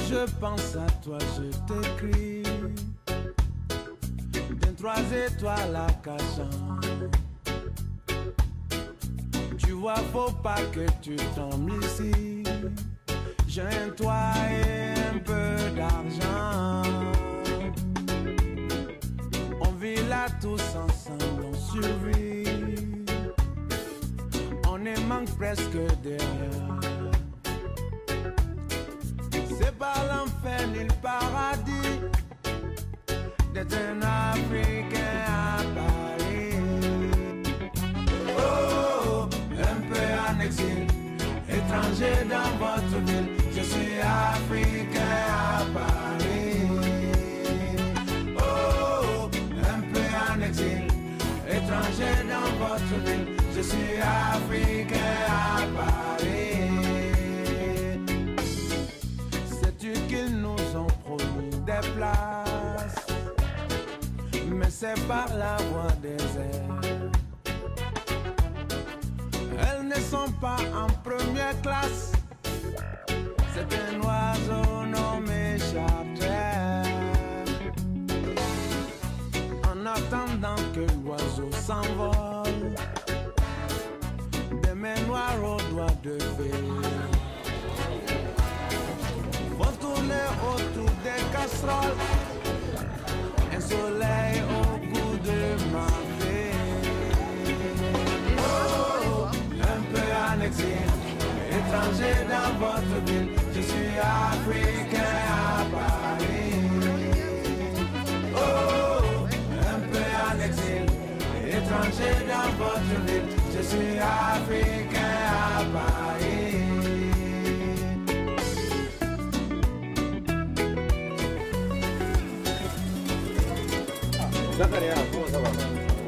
je pense à toi, je t'écris. D'un 3 étoiles à Cachan. Tu vois, faut pas que tu tombes ici. J'ai un toit et un peu d'argent. On vit là tous ensemble, on survit. On ne manque presque de rien. C'est pas l'enfer ni le paradis d'être un Africain à Paris. Oh, un peu en exil, étranger dans votre ville. Je suis Africain à Paris. Oh, un peu en exil, étranger dans votre ville. Je suis Africain à Paris. Sais-tu qu'ils nous ont promis des places, mais c'est par la voie des airs. Elles ne sont pas en première classe. C'est un oiseau nommé charter. En attendant que l'oiseau s'envole, des mains noires aux doigts de fée vont tourner autour des casseroles. Un soleil au bout de ma fée. Oh, un peu en exil, étranger dans votre ville. Je suis Africain à Paris. Oh, un peu en exil, étranger dans votre ville. Je suis Africain à Paris. Zacharia, comment ça va?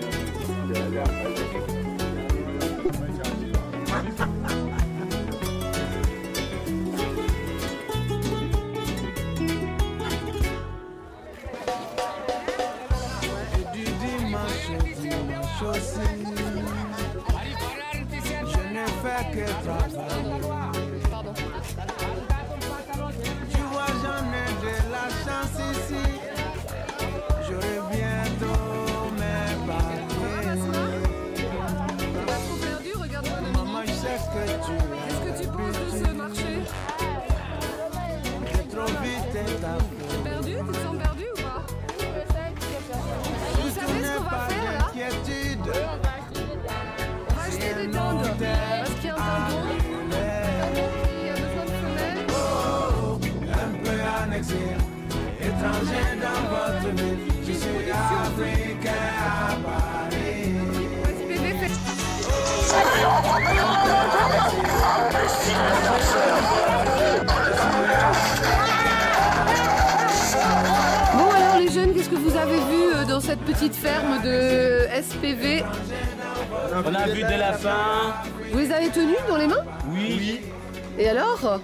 Et du dimanche au dimanche aussi, je ne fais que travailler. Tu vois, j'en ai de la chance ici. J'aurai bientôt mes papiers. Maman, je sais que tu es. Qu'est-ce que tu penses de ce marché? J'ai trop vite étapé. Perdu? Tu te sens perdu ou pas? Vous savez ce qu'on va Pas faire là? d'inquiétude. On va acheter des dindes. Parce qu'il y a un dindon, il y a besoin de femelles. Oh, un peu en exil, étranger dans votre ville. Je suis Africain à Paris. SPV fait. Bon alors les jeunes, qu'est-ce que vous avez vu dans cette petite ferme de SPV? On a vu des lapins. Vous les avez tenus dans les mains? Oui. Et alors?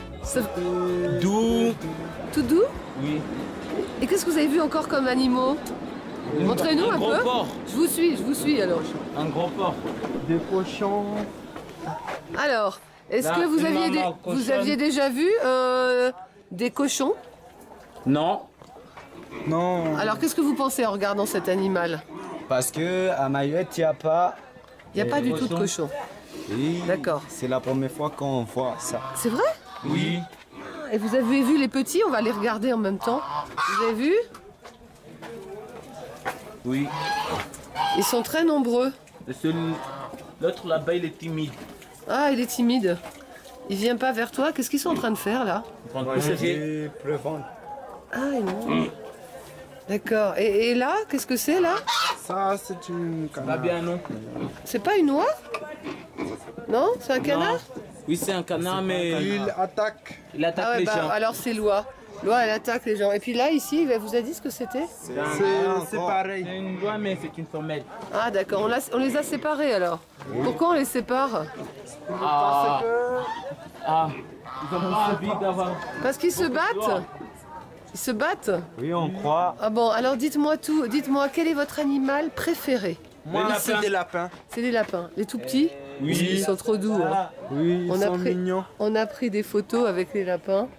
Doux. Tout doux? Oui. Et qu'est-ce que vous avez vu encore comme animaux? Montrez-nous un gros peu. porc. Je vous suis alors. Un gros porc. Des cochons. Alors, est-ce Là, que vous une aviez, maman vous cochonne. aviez déjà vu des cochons? Non. Non. Alors, qu'est-ce que vous pensez en regardant cet animal? Parce que à Mayotte, il n'y a pas. Il n'y a pas du tout de cochon. Et D'accord. c'est la première fois qu'on voit ça. C'est vrai? Oui. Et vous avez vu les petits? On va les regarder en même temps. Vous avez vu? Oui. Ils sont très nombreux. L'autre là-bas, il est timide. Ah, il est timide. Il vient pas vers toi. Qu'est-ce qu'ils sont en train de faire là? Prendre tout ce qui est- Et prévendre. Ah, ils mangent. D'accord. Et là, qu'est-ce que c'est là? Ça, c'est une Pas canard. bien, non? C'est pas une oie? Non? C'est un canard? Non. Oui, c'est un canard, mais Il attaque. il attaque Ah ouais, les bah, gens. alors c'est l'oie. L'oie, elle attaque les gens. Et puis là, ici, il vous a dit ce que c'était? C'est C'est pareil. une loi, mais c'est une femelle. Ah d'accord, on les a séparés alors. Pourquoi on les sépare? Ah. Ah. Ils n'ont pas envie d'avoir. Parce qu'ils se battent? Ils se battent? Oui, on croit. Ah bon, alors dites-moi tout. Dites-moi, quel est votre animal préféré? Moi, C'est des lapins. C'est les lapins. Les tout petits? Oui. Ils sont trop doux. Hein. Oui, ils On a sont pris- mignons. On a pris des photos avec les lapins.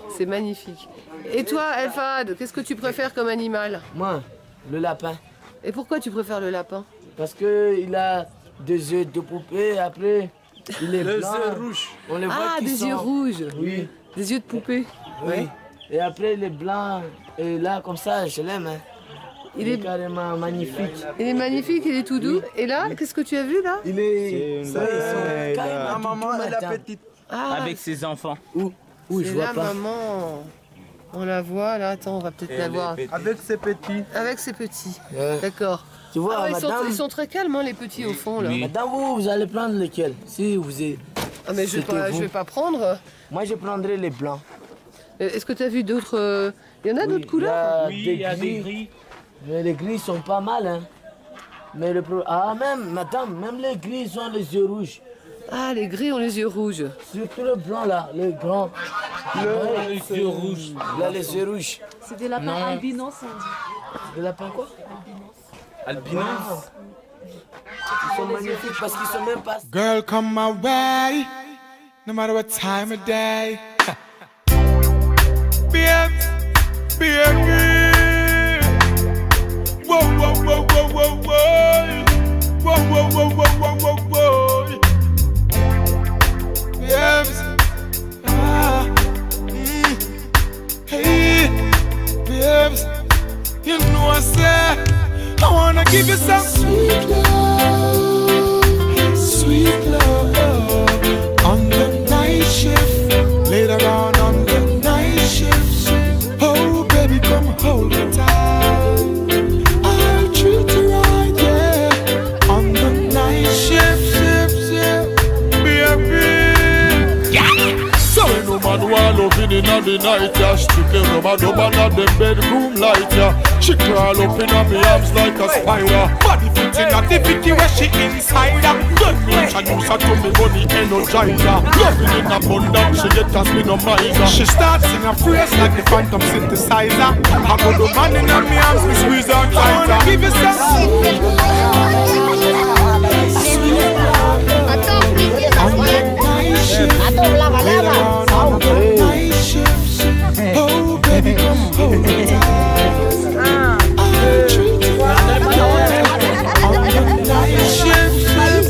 C'est magnifique. Et toi, Elfad, qu'est-ce que tu préfères comme animal? Moi, le lapin. Et pourquoi tu préfères le lapin? Parce qu'il a des yeux de poupée, après, il est blanc. yeux rouges. On les voit Ah, qui des sont... yeux rouges. Oui. Des yeux de poupée. Oui. Et après, il est blanc. Et là, comme ça, je l'aime. Hein. Il Il est est, carrément magnifique. il est magnifique, il est tout doux. Et là, qu'est-ce que tu as vu là? Il est... C'est carrément la maman et la Attends. petite. Ah, Avec ses enfants. Où je c'est vois la pas. maman. On la voit là, attends, on va peut-être la voir. Avec ses petits. Avec ses petits. Ouais. D'accord. Tu vois, Ah ouais, madame, ils sont très calmes, hein, les petits au fond là. Oui. madame, vous allez prendre lequel? Si vous êtes... Ah mais je vais C'était pas, vous. je vais pas prendre. Moi, je prendrai les blancs. Est-ce que tu as vu d'autres... Il y en a Oui, d'autres couleurs? Oui, il y a des gris. Mais les gris sont pas mal, hein. Mais le pro... Ah, même, madame, même les gris ils ont les yeux rouges. Ah, les gris ont les yeux rouges. Surtout le blanc, là, le grand. Les yeux rouges. Il a les yeux rouges. C'est des lapins albinos, on dit. Le lapin quoi? Albinos. Ils sont magnifiques parce qu'ils sont même pas... Girl, come my way, no matter what time of day. Babe, baby. Whoa, whoa, whoa, whoa, whoa, whoa. Whoa, whoa, whoa, whoa, whoa, whoa, whoa. Babes, hey, babes, you know I said I wanna give you some sweet love on the night shift, later on the night shift. Oh baby, come hold me tight, I'll treat you right, yeah, on the night shift, baby. So ain't no man want loving in the night, yeah. Strictly rub-a-dub on the bedroom light, yeah. She crawl up in my arms like a spider. Body fitting at the Vicky where she inside her. Then me introduce her to me body energizer. Loving in abundance, she get us me no miser. She starts sing a phrase like the phantom synthesizer. I got the man in my arms, me squeeze her tighter. I wanna give you some on the night shift, later on the night shift. Oh baby, come hold me tight, I'll treat you right on the night shift,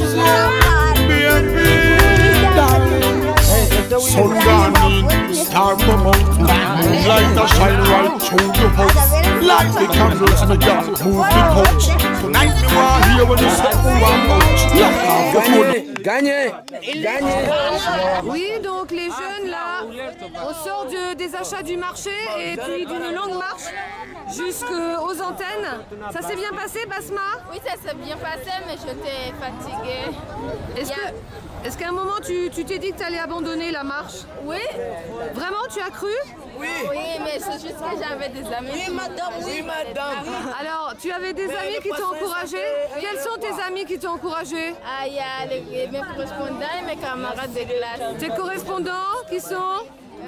baby, darling. Sun gone in, star come out, moonlight a shine right through your house. Light the candles, me girl, move the couch. Tonight me want hear when you step around couch. Lock off the phone. Gagné! Gagné! Oui, donc les jeunes là, on sort des achats du marché et puis d'une longue marche jusqu'aux antennes. Ça s'est bien passé, Basma? Oui, ça s'est bien passé, mais j'étais fatiguée. Est-ce qu'à un moment tu t'es dit que tu allais abandonner la marche? Oui, Vraiment, tu as cru? oui, mais c'est juste que j'avais des amis. Oui, madame! Oui, madame! Alors, tu avais des amis qui t'ont encouragé? Quels sont tes amis qui t'ont encouragé? Ah, il y a mes correspondants et mes camarades de classe. Tes correspondants qui sont?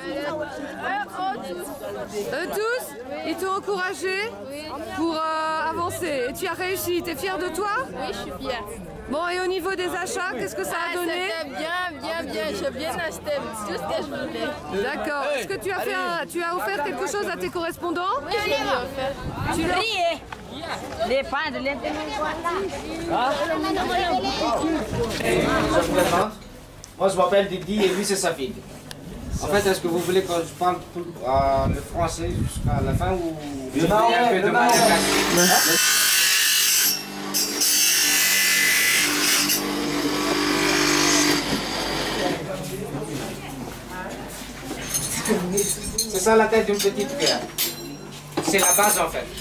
Eux tous? Ils t'ont encouragé pour avancer. Et tu as réussi. Tu es fière de toi? Oui, je suis fière. Bon, et au niveau des achats, qu'est-ce que ça a donné? C'était bien. J'ai bien acheté tout ce que je voulais. D'accord. Est-ce que tu as offert quelque chose à tes correspondants? Oui, je l'ai offert. Tu l'as... Les pans de l'intérieur. Je me présente. Moi, je m'appelle Didi et lui, c'est Safid. En fait, est-ce que vous voulez que je parle tout, le français jusqu'à la fin ou... C'est ça la tête d'une petite pierre. C'est la base en fait.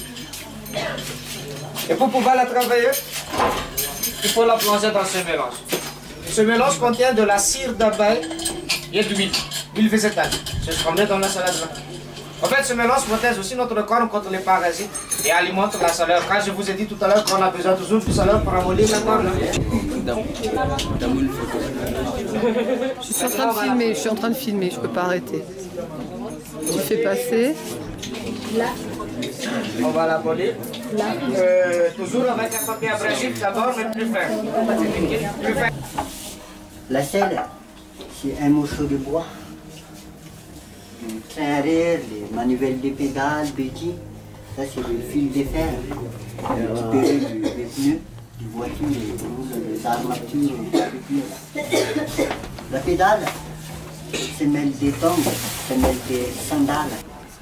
Et pour pouvoir la travailler, il faut la plonger dans ce mélange. Ce mélange contient de la cire d'abeille et de l'huile végétale. C'est ce qu'on met dans la salade là. En fait, ce mélange protège aussi notre corps contre les parasites et alimente la chaleur. Quand je vous ai dit tout à l'heure qu'on a besoin toujours de chaleur pour amollir le corps. Je suis en train de filmer, je peux pas arrêter. Tu fais passer. On va l'abolir. Toujours avec un papier abrasif d'abord, mais plus fin. La selle, c'est un morceau de bois frein arrière, les manivelles des pédales, béquilles. Ça, c'est le fil de fer. Récupéré des pneus, des voitures, des armatures, des pneus. La pédale, semelle des tongs, semelle des sandales.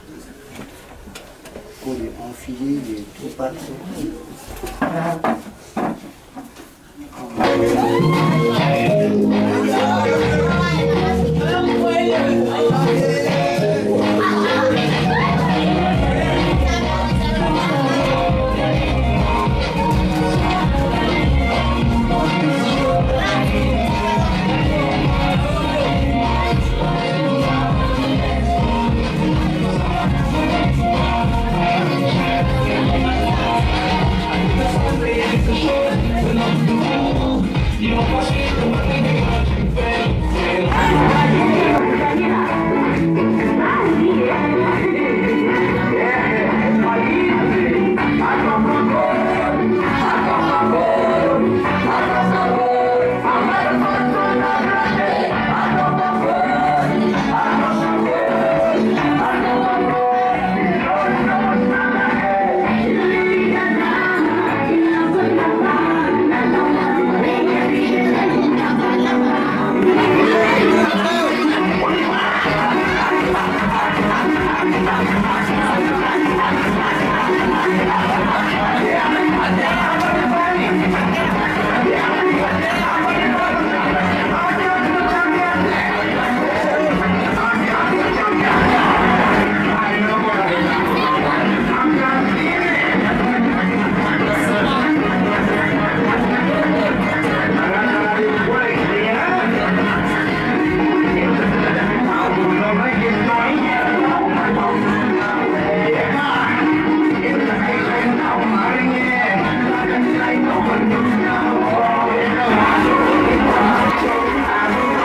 Pour les enfiler les tout partout.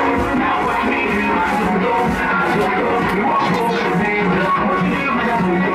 Thank you.